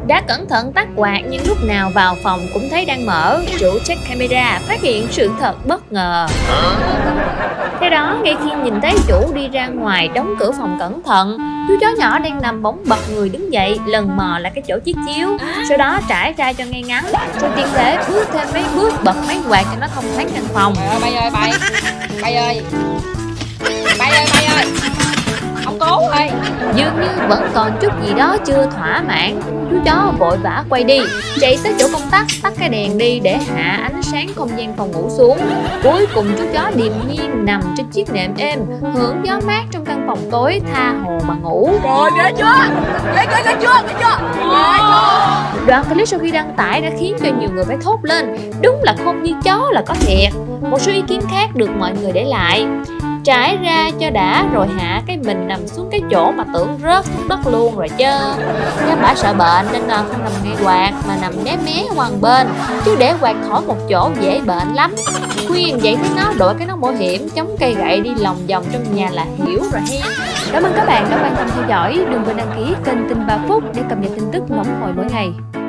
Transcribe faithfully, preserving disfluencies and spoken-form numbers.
Đã cẩn thận tắt quạt nhưng lúc nào vào phòng cũng thấy đang mở. Chủ check camera phát hiện sự thật bất ngờ. Theo đó, ngay khi nhìn thấy chủ đi ra ngoài đóng cửa phòng cẩn thận, chú chó nhỏ đang nằm bỗng bật người đứng dậy, lần mò lại cái chỗ chiếc chiếu, sau đó trải ra cho ngay ngắn, rồi tiện thể bước thêm mấy bước bật máy quạt cho nó thông thoáng căn phòng. Bay ơi bay, bay ơi, bay ơi, bay ơi, ông cố ơi. Dường như vẫn còn chút gì đó chưa thỏa mãn, chú chó vội vã quay đi, chạy tới chỗ công tắc, tắt cái đèn đi để hạ ánh sáng không gian phòng ngủ xuống. Cuối cùng chú chó điềm nhiên nằm trên chiếc nệm êm, hưởng gió mát trong căn phòng tối, tha hồ mà ngủ. Rồi ghê chưa? Ghê ghê ghê chưa? Ghê chưa? Ghê chưa? Đoạn clip sau khi đăng tải đã khiến cho nhiều người phải thốt lên, đúng là khôn như chó là có thiệt. Một số ý kiến khác được mọi người để lại: trải ra cho đã rồi hạ cái mình nằm xuống cái chỗ mà tưởng rớt xuống đất luôn rồi chứ. Chắc bà sợ bệnh nên là không nằm ngay quạt mà nằm né mé qua một bên, chứ để quạt thổi một chỗ dễ bệnh lắm. Khuyên vậy thấy nó đội cái nón bảo hiểm chống cây gậy đi lòng vòng trong nhà là hiểu rồi hen. Cảm ơn các bạn đã quan tâm theo dõi. Đừng quên đăng ký kênh Tin ba Phút để cập nhật tin tức nóng hổi mỗi ngày.